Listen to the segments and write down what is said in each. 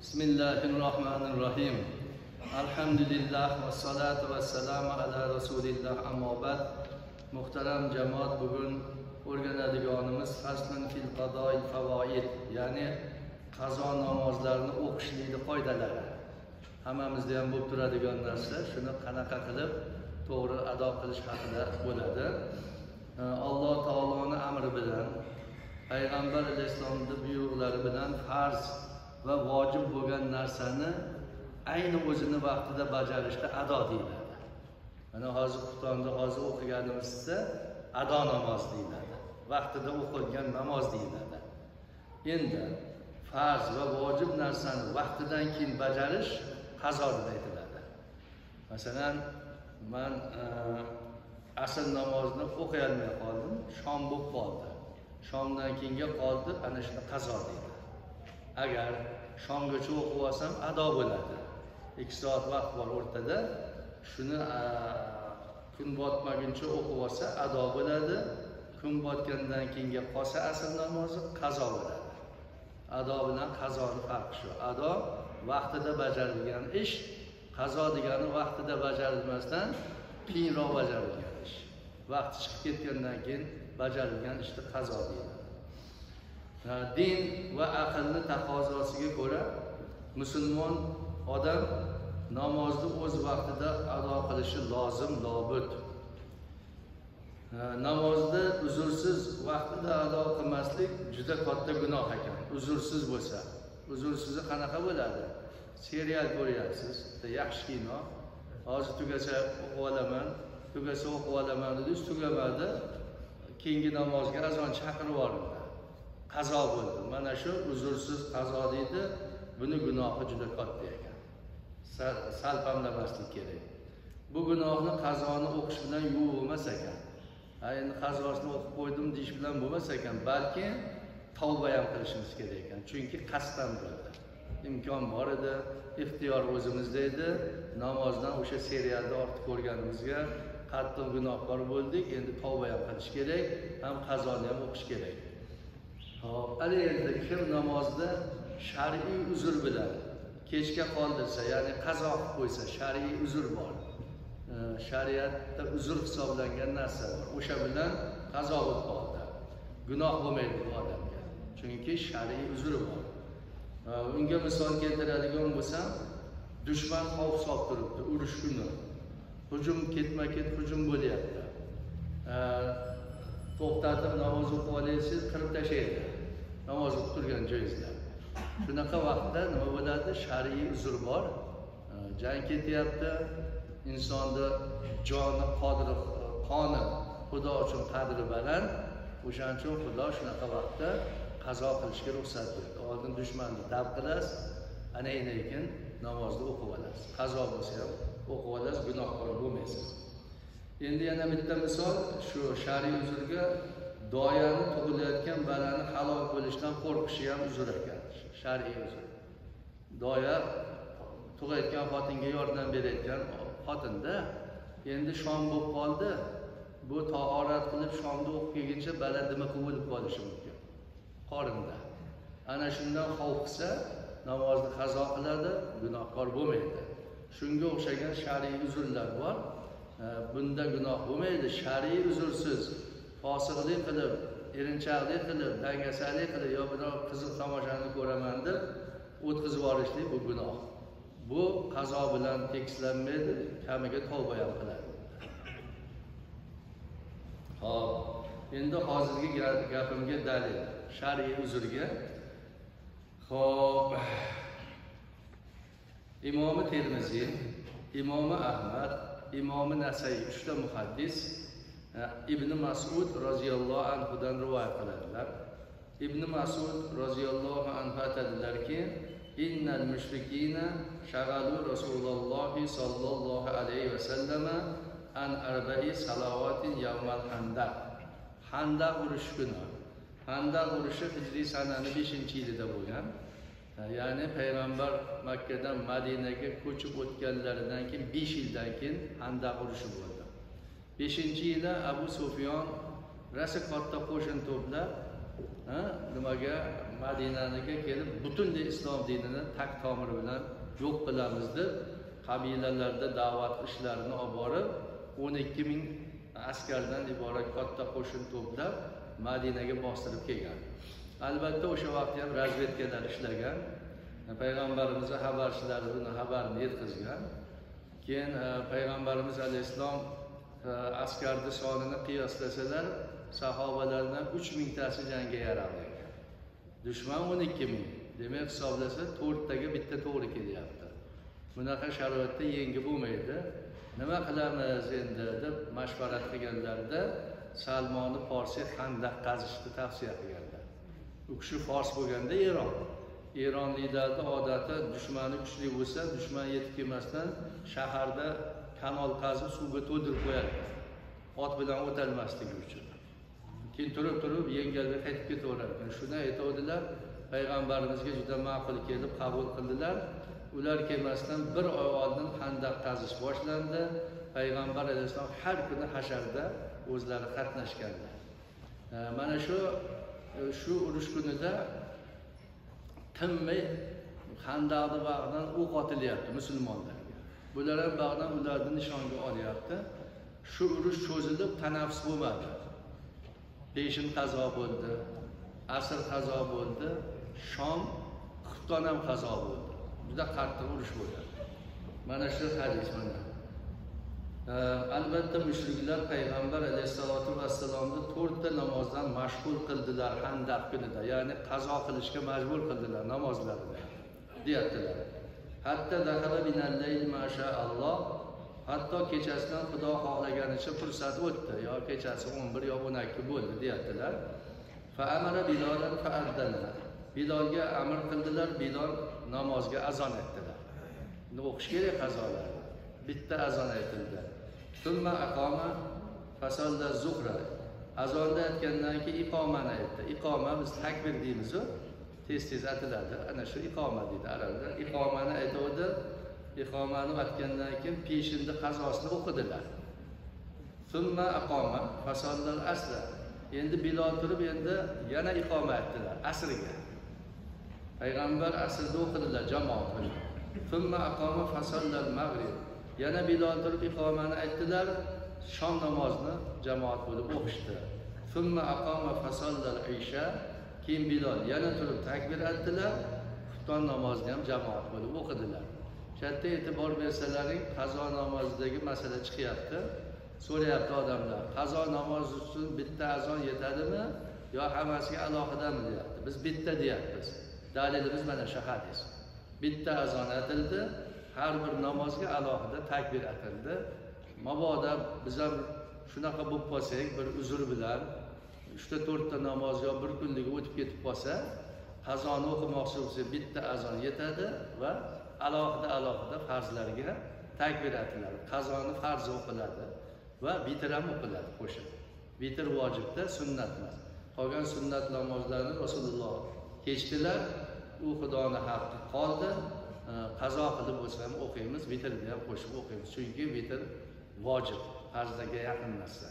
Bismillahirrahmanirrahim. Alhamdulillah ve salatu ve selamu ala Resulillah amma ba'd. Muhtaram jamoat, bugun o'rganadiganimiz faslun fil qadoil favoid, ya'ni qazo namozlarini o'qishlikning qoidalari. Hammamizda ham bo'lib turadigan narsa, shuni qanaqa qilib to'g'ri ado qilish haqida bo'ladi. Alloh taoloning amri bilan, payg'ambar alayhisolamning buyruqlari bilan farz va vojib bo'lgan narsani ayni o'zini vaqtida bajarishda ado deyiladi. Mana hozir Qur'onda o'qiganimizda ado namoz deyiladi. Vaqtida o'qilgan namoz deyiladi. Endi farz va vojib narsani vaqtidan keyin bajarish qazo deb aytiladi. Masalan, men asr namozini o'qiy olmay qoldim, shom bo'lib qoldi. Shomdan keyinga qoldi, ana shuni qazo deydi. Agar shomgacha o'qib olsam ado bo'ladi. 2 soat vaqt bor o'rtada. Shuni kun botmaguncha o'qib olsa ado bo'ladi. Kun botgandan keyinga qolsa asr namozi qazo bo'ladi. Ado bilan qazoning farqi shu. Ado vaqtida bajarilgan ish, qazo degani vaqtida bajarilmasdan keyinroq bajarilgan ish. Vaqti chiqib ketgandan keyin bajarilgan ishni qazo deyiladi. Din va aqlni taqozosiga ko'ra musulmon odam namozni o'z vaqtida ado qilishi lozim, lobud. Namozni uzursiz vaqtida ado qilmaslik juda katta gunoh ekan. Uzursiz bo'lsa, uzursizi qanaqa bo'ladi? Serial ko'ryapsiz, yaxshi kino, hozir tugasa o'qib olaman, tugasa o'qib olaman dedingiz, tugamadi. Keyingi namozga azon chaqirib yuborildi. Qazo bo'ldi. Mana shu uzursiz qazo deydi. Buni gunohi juda katta ekan. Salpamlamaslik kerak. Bu gunohni qazoni o'qish bilan yuvib emas ekan. Endi qazosini o'qib qo'ydim deyish bilan bo'lmas ekan, balki tavba ham qilishimiz kerak ekan. Chunki qasddan bo'ldi. Imkon bor edi, ixtiyor o'zimizda edi. Namozdan o'sha serialda ortib ko'rganimizga qattiq gunohkor bo'ldik. Endi tavba ham qilish kerak, ham qazoni ham o'qish kerak. Hop, endi kim namozda shar'iy uzr bilan kechga qoldirsa, ya'ni qazo qilib qo'ysa, shar'iy uzr bor. Shariatda uzr hisoblangan narsa bor. O'sha bilan qazo bo'lib qoldi. Gunoh bo'lmaydi bu odamga. Chunki shar'iy uzri bor. Unga misol keltiradigan bo'lsam, dushman xavf solib turibdi, urush kuni. Hujum ketma-ket hujum bo'lyapti. To'xtatib namoz o'qib olaysiz, qirib tashlaydi. Namoz o'qib turgan joyingizda. Shunaqa vaqtda nima bo'ladi? Shar'iy uzr bor. Jang ketyapti. Insonda joni qoni Xudo uchun qadri baland. O'shaning uchun Xudo shunaqa vaqtda qazo qilishga ruxsat berdi. Oldin dushmanni dab qilasiz, ana keyin namozni o'qib olasiz. Qazo bo'lsa ham o'qib olasiz, gunohkor bo'lmaysiz. Endi yana bitta misol, shu shar'iy uzrga doyani tug'ilayotgan balani halol bo'lishdan qo'rqishi ham uzr ekan. Shar'iy uzr. Doya tug'ayotgan xotinga yordam berayotgan xotinda endi shom bo'lib qoldi. Bu tahorat qilib shomda o'qib kelguncha bala nima qilib qolishi mumkin. Qorinda. Ana shundan xavf qilsa, namozni qazo qiladi, gunohkor bo'lmaydi. Shunga o'xshagan shar'iy uzrlar bor. Bunda gunoh bo'lmaydi. Shar'iy uzrsiz fosiqlik qilib, erinchoqlik qilib, dangasalik qilib yo biror qiziq tomoshani ko'raman deb o'tkazib yuborishlik bu gunoh. Bu qazo bilan tekislanmaydi, kamiga tavba ham qiladi. Xo'p, endi hozirgi gapimga dalil, shar'iy uzrga. Xo'p, Imom Termiziy, Imom Ahmad, Imom Nasai 3 ta muhaddis Ibn Mas'ud roziyallohu anhudan rivoyat qiladilar. Ibn Mas'ud roziyallohu anhu aytadilarki, innal mushrikina shaghalu Rasululloh sallallohu alayhi va sallama an arba'i salawatin yawmal handaq. Handaq urushi kuni. Handaq urushi hijriy sananing 5-yilida bo'lgan. Ya'ni payg'ambar Makka dan Madinaga ko'chib o'tganlaridan keyin 5 yildan keyin Handaq urushi bo'ldi. 5-yilda Abu Sufyon rasa katta qo'shin to'plab nimaga Madinaga kelib butunlay islom dinini tak tomiri bilan yo'q qilamiz deb qabilalarda da'vat ishlarini olib borib 12 ming askardan iborat katta qo'shin to'plab Madinaga bostirib kelgan. Albatta o'sha vaqtda ham razvedkalar ishlagan. Payg'ambarimizning xabarchilari buni xabarini yetkazgan. Keyin payg'ambarimiz alayhisalom askarning sonini qiyoslasalar, sahobalardan 3000 tasi jangga yaralgan. Dushman 12 ming. Demak hisoblasa 4 taga bitta to'g'ri kelyapti. Bunaqa sharoitda yengib bo'lmaydi. Nima qilamiz endi deb mashvarat qilganlarida Salmon Farsi Xandaq qazishni tavsiya qilganlar. U kishi Fors bo'lganda Eronliklarda odati dushmani kuchli bo'lsa, dushman yetib kelmasdan shaharda kanal qazib suvga to'ldirib qo'yadi. Ot bilan o'tolmasligi uchun. Keyin turib yengilga qaytib ketaveradi. Shuni aytadilar, payg'ambarimizga juda ma'qul kelib qabul qildilar. Ular kelmasdan bir oy oldin Xandaq qazish boshlandi. Payg'ambar alayhisalom har kuni hasharda o'zlari qatnashganlar. Mana shu urush kunida tinmay Xandaqning bag'ridan o'q otilyapti musulmonlarga. Bular ham bag'dan ularni nishonga olyapti. Shu urush cho'zilib tanaffus bo'lmadi. Peshin qazo bo'ldi, asr qazo bo'ldi, Shom, Xufton ham qazo bo'ldi. Juda qattiq urush bo'ldi. Mana shu hadis mana. Albatta mushriklar payg'ambar alayhisolatu vassalomni 4 ta namozdan mashg'ul qildilar Xandaq kunida, ya'ni qazo qilishga majbur qildilar namozlarni, deyaptilar. Hatta dahala binal-layl mashaalloh, hatto kechasidan Xudo xohlaganicha fursat o'tdi, yo kechasi 11 yo 12 bo'ldi, deyaptilar. Fa amara Bilolan fa addana. Bilolga amr qildilar, Bilol namozga azon aytdilar. Endi o'qish kerak qazolarni. Bitta azon aytildi. Thumma aqoma fasalla zuhra. Azonda aytgandan keyin iqomani aytdi. Iqoma biz takbir deymiz-ku. Tez aytiladi. Ana shu iqoma deydi arablar. Iqomani aytdi. Iqomani aytgandan keyin peshinni qazosini o'qidilar. Thumma aqoma fasalla asra. Endi Bilol turib endi yana iqoma aytdilar asrga. Payg'ambar asrda o'qidilar jamoat bilan. Thumma aqoma fasalla al-maghrib. Yana Bilol turib iqomani aytdilar, shom namozini jamoat bo'lib o'qishdi. Thumma aqama fasalla al-isha. Keyin Bilol yana turib takbir aytdilar, xufton namozini ham jamoat bo'lib o'qidilar. Katta e'tibor bersalaring, qazo namozidagi masala chiqyapti. So'rayapti odamlar, qazo namozi uchun bitta azon yetadimi yo hammasiga alohidami deyapti. Biz bitta deyapmiz. Dalilimiz mana shu hadis. Bitta azon aytildi, har bir namozga alohida takbir aytildi. Mabodo biz ham shunaqa bo'lib qolsak, bir uzr bilan 3-4 ta namoz yo bir kunlik o'tib ketib qolsa, qazoni o'qimoqchi bo'lsa bitta azon yetadi va alohida farzlarga takbir aytiladi. Qazoni farzi o'qiladi va vitr ham o'qiladi qo'shib. Vitr vojibda, sunnat emas. Qolgan sunnat namozlarni Rasululloh kechdilar, u Xudoning haqqi qoldi. Qazo qilib bo'lsa ham o'qiymiz, vitrni ham qo'shib o'qiymiz. Chunki vitr vojib, farzga yaqin narsa.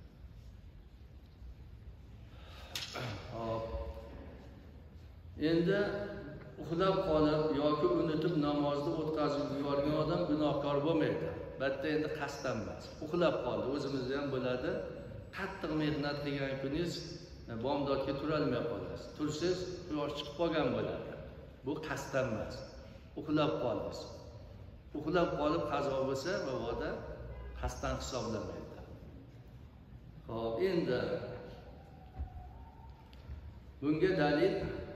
Endi uxlab qolib yoki unutib namozni o'tkazib yuborgan odam gunohkor bo'lmaydi. Batta endi qasddan emas. Uxlab qoldi, o'zimizda ham bo'ladi. Qattiq mehnat qilgan kuningiz bomdodga tura olmay qolasiz. Tursiz, quyosh chiqib qolgan bo'ladi. Bu qasddan emas. Uxlab qoldingiz. Uxlab qolib qazo bo'lsa, mabodo qasddan hisoblanmaydi. Xo'p, endi bunga dalil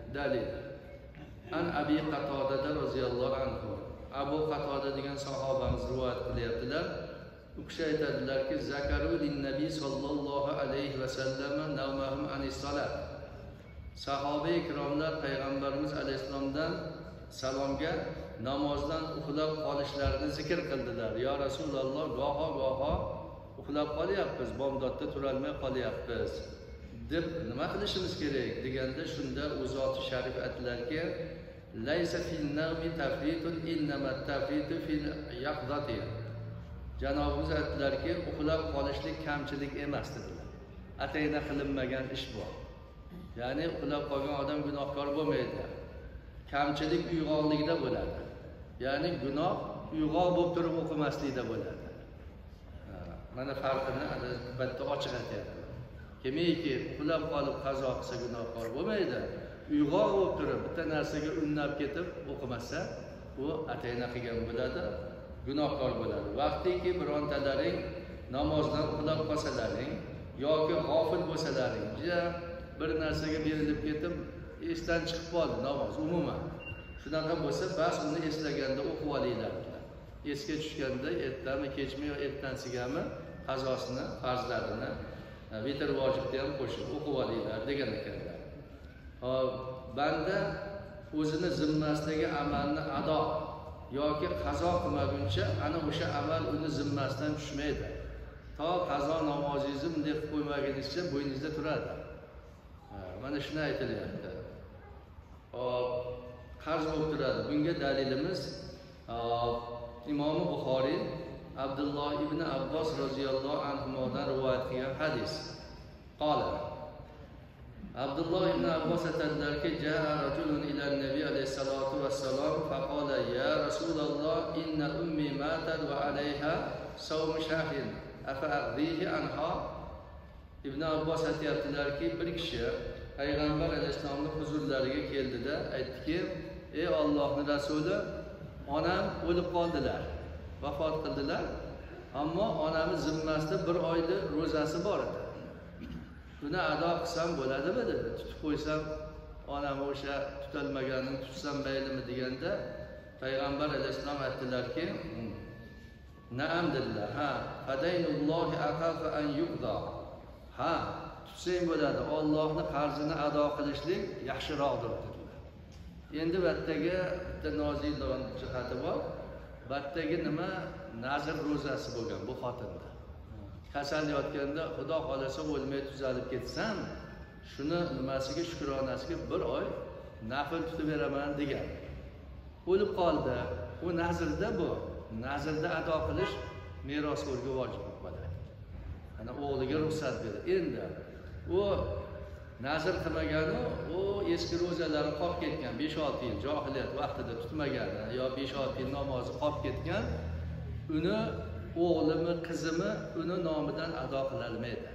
An Abi Qatoda roziyallohu anhu. Abu Qatoda degan sahobamiz rivoyat qilyaptilar. U kishi aytadilarki, zakaru lin-nabiy sallallohu alayhi va sallam nawmahum anis-salat. Sahoba-i ikromlar payg'ambarimiz alayhisalomdan salomga namozdan uxlab qolishlarini zikr qildilar. Ya Rasululloh, goho uxlab qolyapmiz, bomdodda tura olmay qolyapmiz deb nima qilishimiz kerak deganda shunda u zot sharif aytdilarki, laysa fil nawmi tafritun innama tafritu fil yaqzati. Janobimiz aytdilarki, uxlab qolishlik kamchilik emas dedilar. Atayna qilinmagan ish bor. Ya'ni uxlab qolgan odam gunohkor bo'lmaydi. Kamchilik uyg'oqligida bo'ladi. Ya'ni gunoh uyg'oq bo'lib turib o'qimaslikda bo'ladi. Mana farqini albatta ochiq aytyapman. Kimiki uxlab qolib qazo qilsa gunohkor bo'lmaydi. Uyg'oq bo'lib turib bitta narsaga unnab ketib o'qimasa, u atayna qilgan bo'ladi, gunohkor bo'ladi. Vaqtiki birontalaring namozdan uxlab qolsalaring yoki g'ofil bo'lsalaring, bir narsaga berilib ketib esdan chiqib qoldi namoz umuman. Shunaqa bo'lsa, bas uni eslaganda o'qib olinglar. Esga tushganda ertami, kechmi yo ertansigami qazosini, farzlarini, vitr vojibni ham qo'shib o'qib olinglar degan ekanlar. Hop, banda o'zini zimmasidagi amalni ado yoki qazo qilmaguncha ana o'sha amal uni zimmasidan tushmaydi. To qazo namozingizni bunday qilib qo'ymagunizcha bo'yningizda turadi. Mana shuni aytilyapti. Hop, qarz bo'lib turadi. Bunga dalilimiz Imom Buxoriy Abdulloh ibn Abbos roziyallohu anhudan rivoyat qilgan hadis. Qala Abdulloh ibn Abbos aytadilarki, "Ja'a rajulun ila an-nabiy alayhisolatu vassalom faqala ya Rasululloh inna ummi matat va alayha sawm shahrin afa aqdihi anha." Ibn Abbos aytadilarki, bir kishi Payg'ambar alayhisolamning huzurlariga keldida aytdiki, "Ey Allohning rasuli, onam o'lib qoldilar, vafot qildilar, ammo onamiz zimmasida bir oylik ro'zasi bor edi. Buni ado qilsam bo'ladimi dedi. Tutib qo'ysam, onam o'sha tutilmaganini tutsam maylimi deganda, Payg'ambar alayhisalom aytdilarki, "Na'am" dedilar. "Ha, fadaynullohi aqafa an yuqda." Ha, tutsang bo'ladi. Allohning qarzini ado qilishlik yaxshiroqdir dedilar. Endi bittaga bitta nozilon jihati bor. Bittaga nima nazr ro'zasi bo'lgan bu xotinda. Kasal yotganda Xudo xolasa o'lmay tuzalib ketsam, shuni nimasiga shukronasiga bir oy nafl tutib beraman degan. O'lib qoldi. U nazrda bu. Nazrda ado qilish merosxo'rga vojib bo'ladi. Ana o'g'liga ruxsat berdi. Endi u nazr qilmagani, u eski ro'zalari qolib ketgan 5-6 yil johiliyat vaqtida tutmagani yo 5-6 yil namozi qolib ketgan, uni o'g'limi, qizimi uni nomidan ado qilinmaydi.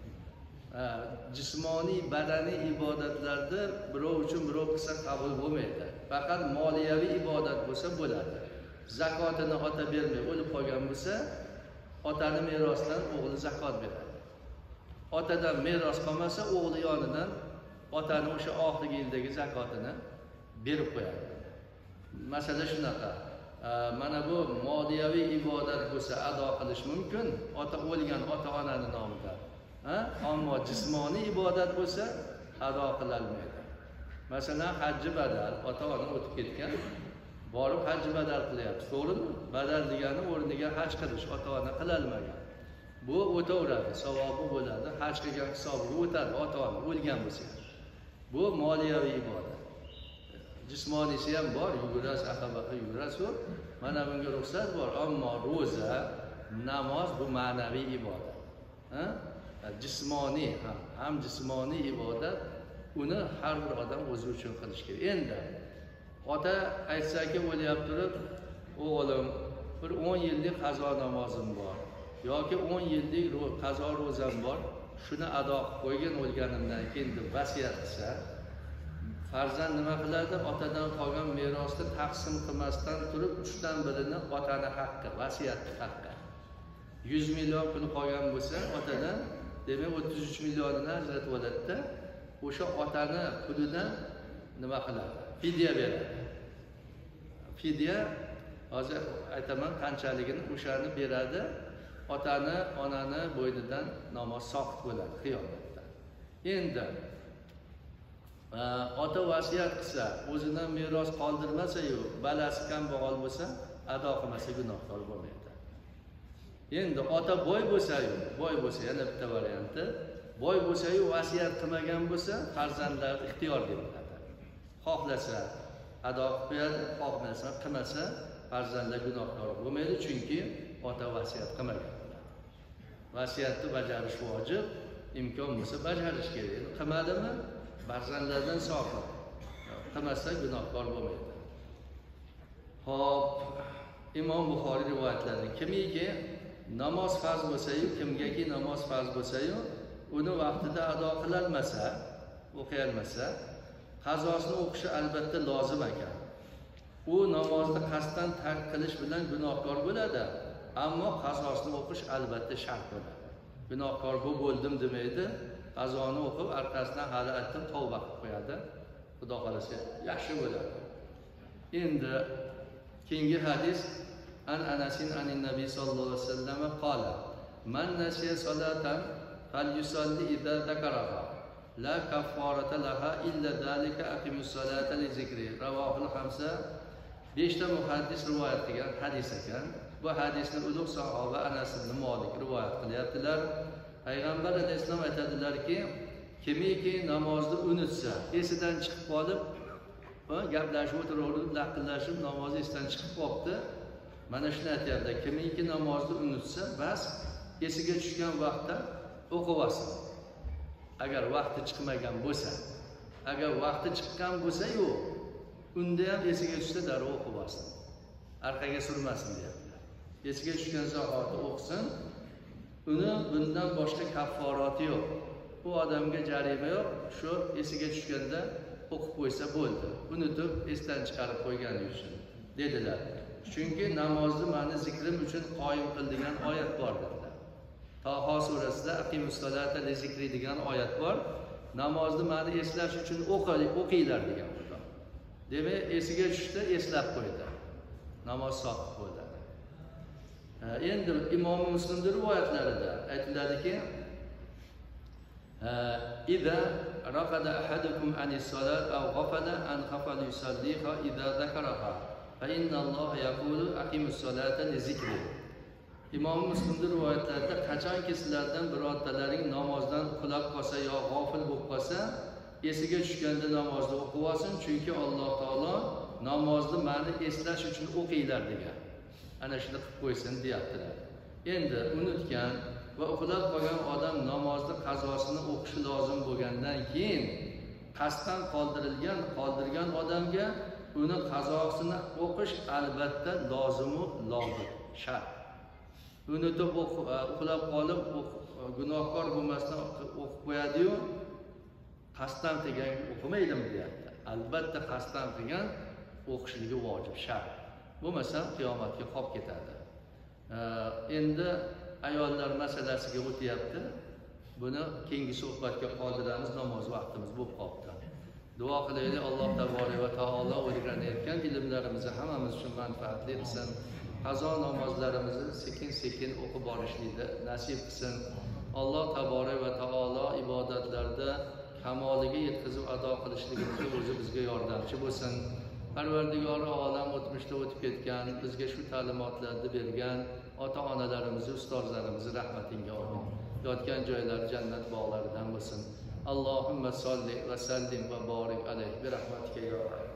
Jismoniy, badaniy ibodatlarda birov uchun birov qilsa qabul bo'lmaydi. Faqat moliyaviy ibodat bo'lsa bo'ladi. Zakotini ota bermay o'lib qolgan bo'lsa, otaning merosidan o'g'li zakot beradi. Otadan meros qolmasa, o'g'li yonidan otaning o'sha oxirgi yildagi zakotini berib qo'yadi. Masala shunaqa. Mana bu moliyaviy ibodat bo'lsa ado qilish mumkin, ota o'lgan ota-onaning nomidan. Ammo jismoniy ibodat bo'lsa ado qilinmaydi. Masalan, hajji badal, ota-ona o'tib ketgan, borib hajji badal qilyapti. To'g'rimi? Badal degani o'rniga haj qilish, ota-ona qilolmagan. Bu o'taveradi, savobi bo'ladi, haj qilgan hisobiga o'tadi ota-ona o'lgan bo'lsa. Bu moliyaviy ibodat. Jismoniysi ham bor, yugurasiz, aqabaqa yugurasiz. Mana bunga ruxsat bor, ammo ro'za, namoz bu ma'naviy ibodat. Jismoniy ham jismoniy ibodat, uni har bir odam o'zi uchun qilish kerak. Endi ota aytsaki o'lyapti turib, o'g'lim bir 10 yillik qazo namozim bor yoki 10 yillik qazo ro'zam bor, shuni ado qilib qo'ygan o'lganimdan keyin deb vasiyat qilsa, farzand nima qiladi? Otadan qolgan merosni taqsim qilmasdan turib 3dan birini otaning haqqi, vasiyatning haqqi. 100 million pul qolgan bo'lsa, otadan demak 33 millionini ajratib oladi-da, o'sha otani pulidan nima qiladi? Fidya beradi. Fidya hozir aytaman qanchaligini o'shani beradi. Otani, onani bo'ynidan namoz soqit bo'ladi qiyomatda. Endi ota vasiyat qilsa, o'zidan meros qoldirmasa-yu, balasi kambag'al bo'lsa, ado qilmasa gunohkor bo'lmaydi. Endi ota boy bo'lsa-yu, yana bitta varianti, boy bo'lsa-yu vasiyat qilmagan bo'lsa, farzandlar ixtiyor beriladi. Xohlasa ado qilib qo'yadi, xohlasa qilmasa, farzandlar gunohkor bo'lmaydi, chunki ota vasiyat qilmagan bo'ladi. Vasiyatni bajarish vojib, imkon bo'lsa bajarish kerak. Qilmadimi? farzandlardan soqit. Qilmasa gunohkor bo'lmaydi. Hop, Imom Buxoriy rivoyatlari. Kimiki namoz farz bo'lsa-yu, kimgaki namoz farz bo'lsa-yu, uni vaqtida ado qilolmasa, o'qiy olmasa, qazosini o'qishi albatta lozim ekan. U namozni qasddan tark qilish bilan gunohkor bo'ladi, ammo qazosini o'qish albatta shart bo'ladi. Gunohkor bo'ldim demaydi, qazoni o'qib, orqasidan hali aytdim tavba qilib qo'yadi. Xudo xolasa yaxshi bo'ladi. Endi keyingi hadis an Anasin anin Nabiy sallallohu alayhi vasallam qala: "Man nasiya salatan falyusalli idza zakaraha la kaffarata laha illa zalika aqimus salata li zikri." Ravahul Hamsa 5 ta muhaddis rivoyat qilgan hadis ekan. Bu hadisni ulug' sahoba Anas ibn Malik rivoyat qilyaptilar. Payg'ambar alayhisalom aytadilarki, kimiki namozni unutsa, esidan chiqib qolib, gaplashib o'tiraverib, laqillashib namozni esidan chiqib qolibdi. Mana shuni aytayapti. Kimiki namozni unutsa, bas esiga tushgan vaqtda o'qib olsin. Agar vaqti chiqmagan bo'lsa, agar vaqti chiqqan bo'lsa-yu, unda ham esiga tushsa darrov o'qib olsin. Orqaga surmasin deyaptilar. Esiga tushgan zahoti o'qisin. Uni bundan boshqa kafforati yo'q. Bu odamga jarima yo'q. Shu esiga tushganda o'qib qo'ysa bo'ldi. Unutib esdan chiqarib qo'ygani uchun dedilar. Chunki namozni meni zikrim uchun qoyim qildigan oyat bor dedilar. Taho surasida aqimus salata li zikri degan oyat bor. Namozni meni eslash uchun o'qinglar degan Xudo. Demak, esiga tushdi, eslab qo'ydi. Namoz soqit bo'ldi. Endi Imom Muslim rivoyatlarida aytiladiki, "Idza raqada ahadukum anis salat aw ghafala an ghafala yusalliha idza zakaraha fa inna Alloha yaqulu aqimus salata li zikri." Imom Muslim rivoyatlarida qachonki sizlardan birortalaring namozdan uxlab qolsa yo g'ofil bo'lib qolsa, esiga tushganda namozni o'qib olsin, chunki Alloh taolo namozni meni eslash uchun o'qinglar degan. Ana shuni qilib qo'ysin deyaptilar. Endi unutgan va uxlab qolgan odam namozni qazosini o'qishi lozim bo'lgandan keyin qasddan qoldirgan odamga uni qazosini o'qish albatta lozimu lozim, shart. Unutib uxlab qolib gunohkor bo'lmasdan o'qib qo'yadi-yu, qasddan qilgan o'qimaydimi deyapti. Albatta qasddan qilgan o'qishligi vojib, shart. Bo'lmasa qiyomatga qolib ketadi. Endi ayollar masalasiga o'tyapti. Buni keyingi suhbatga qoldiramiz, namoz vaqtimiz bo'lib qoldi. Duo qilaylik, Alloh tabolay va taolo o'rganayotgan ilmlarimizni hammamiz uchun manfaatli qilsin. Qazo namozlarimizni sekin-sekin o'qib borishlikni nasib qilsin. Alloh tabolay va taolo ibodatlarda kamoliga yetkazib ado qilishligimizga o'zi bizga yordamchi bo'lsin. Parvardigori olam o'tmishda o'tib ketgan, bizga shu ta'limotlarni bergan ota-onalarimizni, ustozlarimizni rahmatingga olsin. Yotgan joylari jannat bog'laridan bo'lsin. Allohumma solli va sallim va borik alayhi bi rahmatika ya